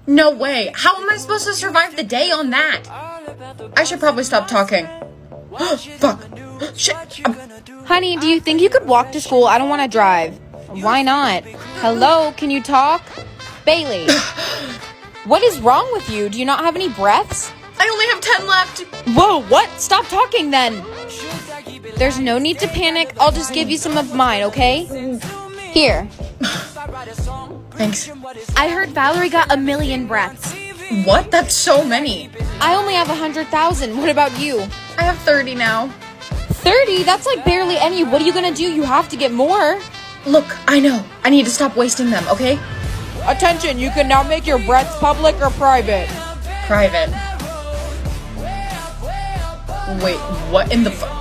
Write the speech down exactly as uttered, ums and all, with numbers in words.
No way. How am I supposed to survive the day on that? I should probably stop talking. Fuck. Shit. Um, Honey, do you think you could walk to school? I don't want to drive. Why not? Hello, can you talk? Bailey. What is wrong with you? Do you not have any breaths? I only have ten left. Whoa, what? Stop talking then. There's no need to panic. I'll just give you some of mine, okay? Here. Thanks. I heard Valerie got a million breaths. What? That's so many. I only have a hundred thousand. What about you? I have thirty now. thirty? That's like barely any. What are you gonna do? You have to get more. Look, I know. I need to stop wasting them, okay? Attention, you can now make your breaths public or private. Private. Wait, what in the fu-